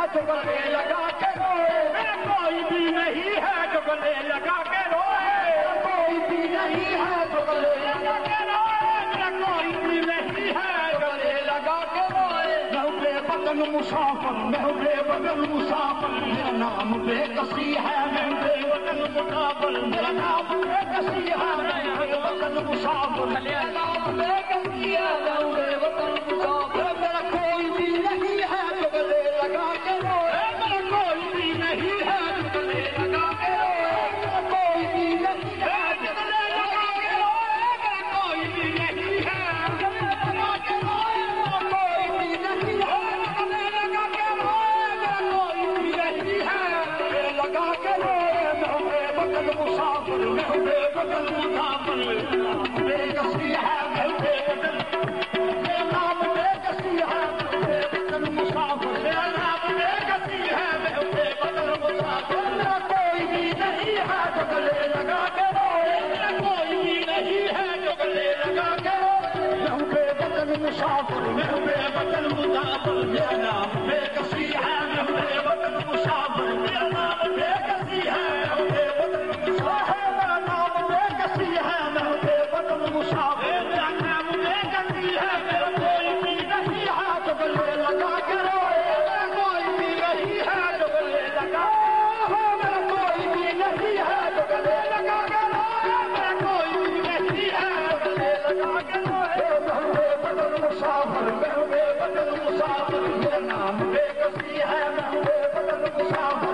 جو گلے لگا کے روئے، کوئی بھی نہیں ہے جو گلے لگا کے روئے، کوئی بھی نہیں ہے جو گلے لگا کے روئے، کوئی بھی نہیں ہے گلے لگا کے روئے۔ میں بے وطن مسافر، میں بے وطن مسافر، میرا نام بے کسی ہے، میں بے وطن مسافر، میرا نام بے کسی ہے، میں بے وطن مسافر، میرا نام بے کسی ہے، میں بے وطن مسافر۔ میرا کوئی بھی نہیں ہے جو گلے لگا کے روئے، میرا کوئی بھی نہیں ہے جو گلے لگا کے روئے، میرا کوئی بھی نہیں ہے جو گلے لگا کے روئے، میرا کوئی بھی نہیں ہے جو گلے لگا کے روئے، میرا کوئی بھی نہیں ہے جو گلے لگا کے روئے، میرا کوئی بھی نہیں ہے گلے لگا کے روئے۔ میں بے وطن مسافر، میں بے وطن مسافر، بے کسی ہے، میں بے وطن، میرا نام بے کسی ہے، میں بے وطن مسافر، میرا نام بے کسی ہے، میں بے وطن مسافر۔ میرا کوئی بھی نہیں ہے جو گلے لگا کے روئے، میرا کوئی بھی نہیں ہے جو گلے لگا کے روئے۔ میں بے وطن مسافر، میں بے وطن مسافر، میرا نام بے کسی ہے، میں بے وطن مسافر، میرا نام بے کسی ہے، میں بے وطن مسافر، میرا نام بے کسی ہے، میں بے وطن مسافر، میرا نام بے کسی ہے، میرا کوئی بھی نہیں ہے جو گلے لگا کے روئے، میرا کوئی بھی نہیں ہے جو گلے لگا، میرا کوئی بھی نہیں ہے جو گلے لگا کے روئے، میرا کوئی بھی نہیں ہے جو گلے لگا کے روئے۔ میں بے وطن مسافر، میں بے وطن مسافر، میرا نام بے کسی ہے، میں بے وطن مسافر،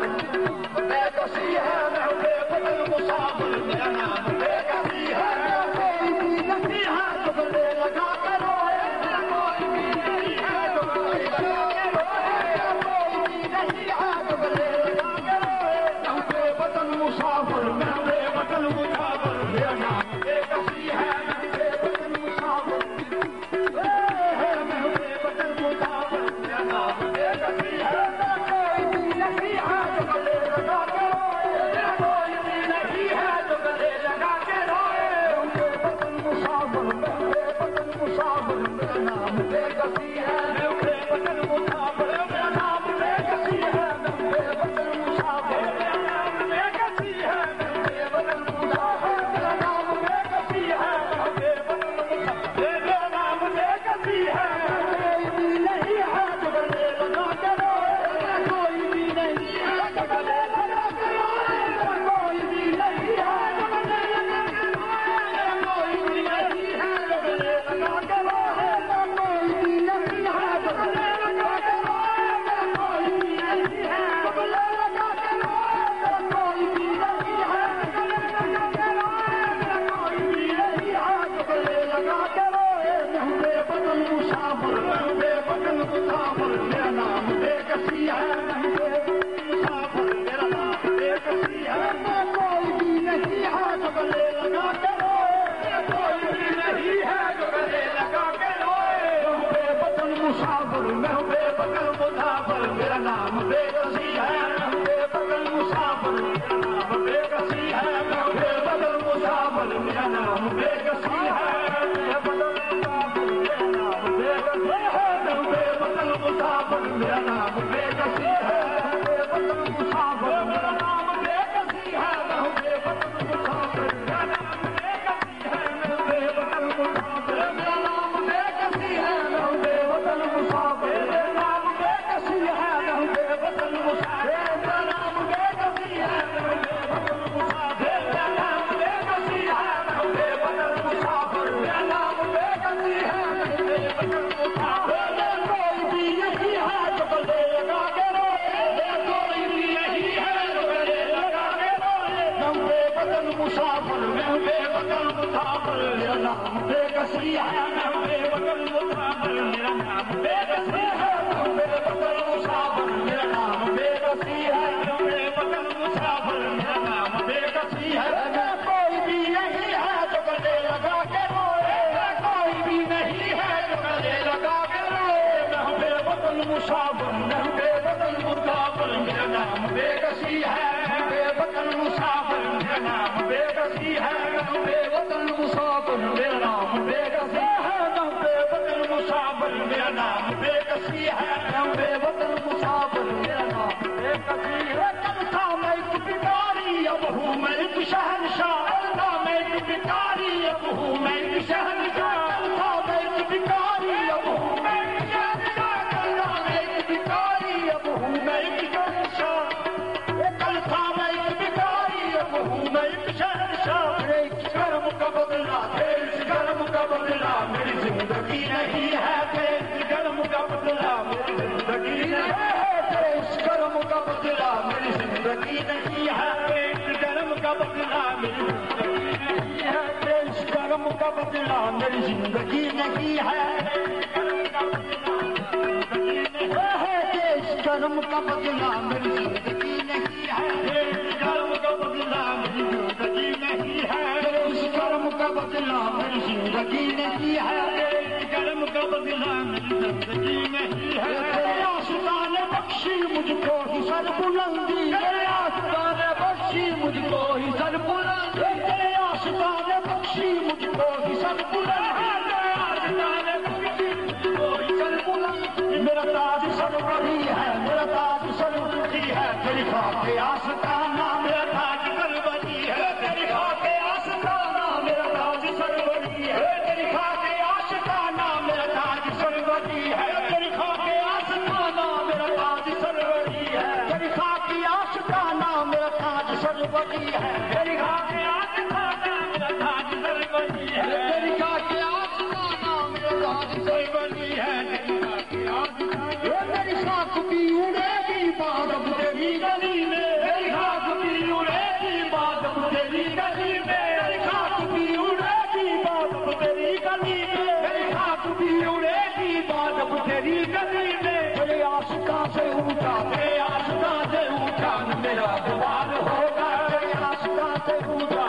بے کسی ہے، میں بے وطن مسافر، میرا نام بے کسی ہے، میرا کوئی بھی نہیں ہے جو گلے لگا کے روئے، میرا کوئی بھی نہیں ہے جو گلے لگا کے روئے، میرا کوئی بھی نہیں ہے جو گلے لگا کے روئے۔ میں بے وطن مسافر، میں بے وطن مسافر، میرا نام بے کسی ہے، میں بے وطن مسافر، میں بے وطن مسافر، میرا نام بے کسی ہے، میرا کوئی بھی نہیں ہے جو گلے لگا کے روئے، میرا کوئی بھی نہیں ہے جو گلے لگا کے روئے۔ میں بے وطن مسافر، میں بے وطن مسافر، میرا نام بے کسی ہے، میں بے وطن مسافر، میرا نام بے کسی ہے، میں بے وطن مسافر، میرا نام بے کسی ہے، میں بے وطن مسافر، میرا نام بے کسی ہے، میں بے وطن مسافر، میرا نام بے کسی ہے۔ کوئی بھی نہیں ہے جو گلے لگا کے روئے، میرا کوئی بھی نہیں ہے جو گلے لگا کے روئے، میرا کوئی بھی نہیں ہے جو گلے لگا کے روئے، میرا کوئی بھی نہیں ہے جو گلے لگا کے روئے، میرا کوئی بھی نہیں ہے جو گلے لگا کے روئے، میرا کوئی بھی نہیں ہے جو گلے لگا کے روئے، میرا کوئی بھی نہیں ہے جو گلے لگا کے روئے، میرا کوئی بھی نہیں ہے جو گلے لگا کے روئے۔ میں بے وطن مسافر، میں بے وطن مسافر، میرا نام بے کسی ہے، میں بے وطن مسافر، میرا نام بے کسی ہے، میں کوئی بھی نہیں ہے جو گلے لگا کے روئے، میرا کوئی بھی نہیں ہے جو گلے لگا کے روئے۔ میں بے وطن مسافر، میں بے وطن مسافر، میرا نام بے کسی ہے، میں بے وطن مسافر، میرا نام بے کسی ہے، میں بے وطن مسافر، میرا نام بے کسی ہے، میں وطن مسافر، میرا نام بے کسی ہے، میں بے وطن مسافر، میرا نام بے کسی ہے، بے وطن مسافر، میرا نام بے کسی ہے، میں بے وطن مسافر، میرا نام بے کسی ہے، میں بے وطن مسافر، میرا نام بے کسی ہے، میں بے وطن مسافر، میرا نام بے کسی ہے، میں بے وطن مسافر، میرا نام بے کسی ہے، میں بے وطن مسافر، میرا نام بے کسی ہے، میں بے وطن مسافر، میرا نام بے کسی ہے، میں بے وطن مسافر۔ کوئی بھی نہیں ہے جو گلے لگا کے روئے، کوئی بھی نہیں ہے جو گلے لگا کے روئے۔ میں بے وطن مسافر، میں بے وطن مسافر، میرا نام بے کسی ہے، میں بے وطن مسافر، میرا نام بے کسی ہے، میں بے وطن مسافر، میرا نام بے کسی ہے، میں بے وطن مسافر، میرا نام بے کسی ہے۔ میں کوئی بھی نہیں ہے جو گلے لگا کے روئے، کوئی بھی نہیں ہے جو گلے لگا کے روئے۔ میں بے وطن مسافر، میں بے وطن مسافر، میرا نام بے کسی ہے، میں بے وطن مسافر، میرا نام بے کسی ہے، میں بے وطن مسافر، میرا نام بے کسی ہے، میں بے وطن مسافر، میرا نام بے کسی ہے، میں بے وطن مسافر، میرا زندگی نہیں ہے تیرے اس کرم کا بدلہ میری زندگی نہیں ہے تیرے اس کرم کا بدلہ میری زندگی نہیں ہے تیرے اس کرم کا بدلہ میری زندگی نہیں ہے تیرے اس کرم کا بدلہ میری زندگی نہیں ہے کرم کا بدلہ میری زندگی نہیں ہے کرم کا بدلہ میری زندگی نہیں ہے اس کرم کا بدلہ میری زندگی نہیں ہے کرم کا بدلہ میری زندگی نہیں ہے تیرے آستا نے بخشی مجھ کو ہی سر بلندی تیرے آستا نے بخشی مجھ کو ہی سر بلندی تیرے آستا نے بخشی مجھ کو ہی سر بلندی تیرے آستا نے بخشی مجھ کو ہی سر بلندی میرا تاج سروری ہے میرا تاج سروری ہے تیری خاک آستانہ میرا تاج سروری ہے تیری خاک آستانہ میرا تاج سروری ہے تیری خاک آستانہ میرا تاج سروری ہے تیری خاک آستانہ میرا تاج سروری ہے تیری خاک آستانہ میرا تاج سروری ہے تیری خاک آستانہ میرا تاج سروری ہے تیری خاک آستانہ میرا تاج سروری ہے میری خاک بھی اڑے گی بادب تیری گلی میں میری خاک بھی اڑے گی بادب تیری گلی میں میری خاک بھی اڑے گی بادب تیری گلی میں میری خاک بھی اڑے گی بادب تیری گلی میں میرے آشقاں سے اونچا میرے آشقاں سے اونچا میرا دوار ہوگا میرے آشقاں سے اونچا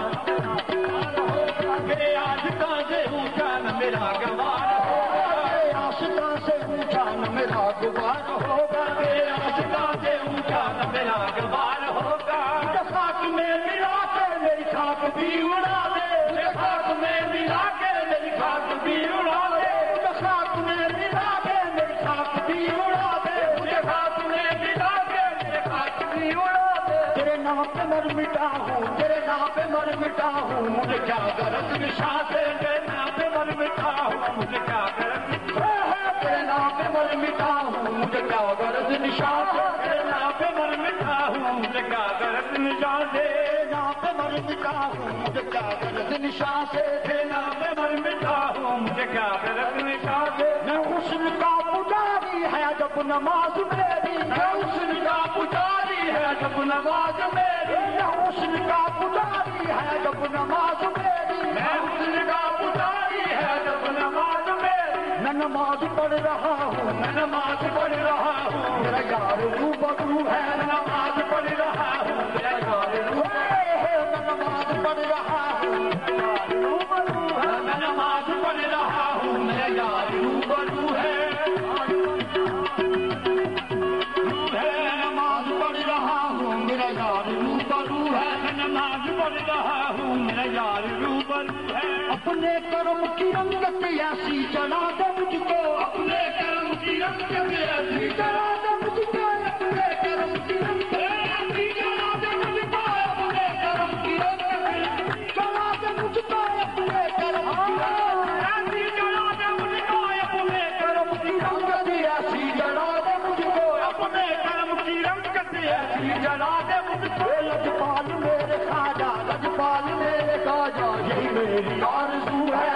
میرے آشقاں سے اونچا میرا گوار ہوگا میرے آشقاں سے اونچا میرا گوار ہوگا میرے آشقاں سے اونچا میرا گوار ہوگا خاک میں ملا کے میری خاک بھی اڑا دے خاک میں ملا کے میری خاک بھی اڑا دے خاک میں ملا کے میری خاک بھی اڑا دے مجھے خاک میں ملا کے میری خاک بھی اڑا دے تیرے نام پہ مر مٹا ہوں تیرے نام پہ مر مٹا ہوں مجھے کیا غرض نشاں سے تیرے نام پہ مر مٹا ہوں مجھے کیا غرض تیرے نام پہ مر مٹا ہوں مجھے کیا غرض نشاں سے تیرے نام پہ مر مٹا ہوں مجھے کیا غرض نشاں سے نام پہ مر مٹا ہوں مجھے کیا غرض نشاں سے تیرے نام پہ مر مٹا ہوں مجھے کیا غرض نشاں سے میں حسن کا پجاری ہے جب نماز میری میں حسن کا پجاری ہے جب نماز میری میں حسن کا پجاری ہے جب نماز میری میں حسن کا پجاری ہے جب نماز میری میں نماز پڑھ رہا ہوں میں نماز پڑھ رہا ہوں میرا یار روبرو ہے میں نماز پڑھ رہا ہوں میرا یار روبرو ہے میں نماز پڑھ رہا ہوں روبرو ہے میں نماز پڑھ رہا ہوں میرا یار روبرو ہے نماز پڑھ رہا ہوں میرا یار روبرو ہے میں نماز پڑھ رہا ہوں میرا یار روبرو ہے اپنے کرم کی رنگت ایسی چلا دے مجھ کو اپنے کرم کی رنگت ایسی چلا دے مجھ کو اپنے کرم کی رنگت ایسی چلا دے مجھ کو اپنے کرم کی رنگت چلا دے مجھ کو اپنے کرم کی رنگت ایسی چلا دے مجھ کو اپنے کرم کی رنگت ایسی چلا دے مجھ کو اپنے کرم کی رنگت ایسی چلا دے مجھ کو لجپال میرے خواجہ لجپال میرے خواجہ یہی میری آرزو ہے